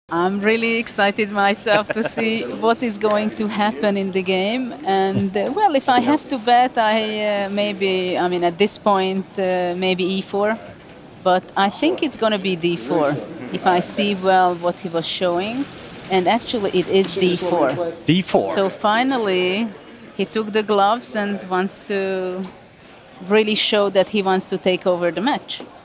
I'm really excited myself to see what is going to happen in the game. And well, if I have to bet, I mean, at this point, maybe e4. But I think it's going to be d4 if I see well what he was showing. And actually, it is d4. D4. So finally, he took the gloves and wants to really show that he wants to take over the match.